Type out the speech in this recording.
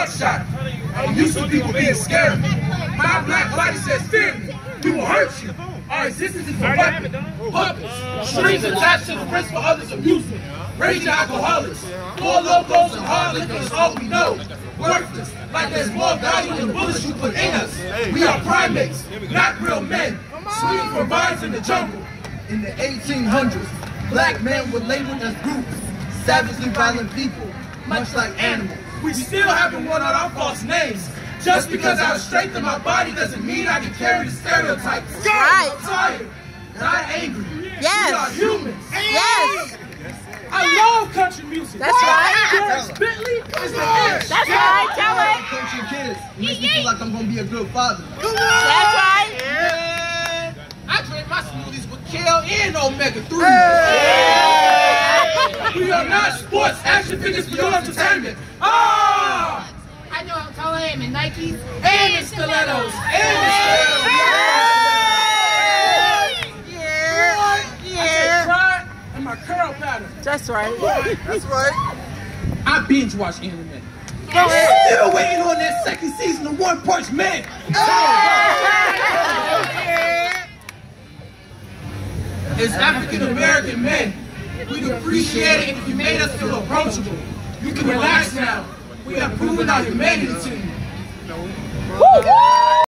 buckshot. I'm used to people being scared. My black body says fear me. We will hurt you. Our existence is a weapon. Puppets. Strings attached to the wrist for others' amusement. Raging alcoholics. 4 locos and hard liquor is all we know. Worthless. Like there's more value in the bullets you put in us. We are primates, not real men. Swinging for vines in the jungle. In the 1800s, black men were labeled as groups, savagely violent people, much like animals. We still haven't worn out our false names. Just because I have strength in my body doesn't mean I can carry the stereotypes. Right. I'm tired, not angry. Yes. We are humans. Yes. I love country music. That's right. George Bentley is the best. That's right. Tell it. Coaching kids makes me feel like I'm gonna be a good father. That's right. I drink my smoothies with kale and omega-3. We are not sports action figures for your entertainment. Ah! I know how tall I am in Nikes And the stilettos. And the stilettos. Yeah. Pride and my curl pattern. That's right. That's right. I binge watch anime. Still waiting on that second season of One Punch Man. As African American men, we'd appreciate it if you made us feel approachable. You can relax now. We have proven our humanity to you.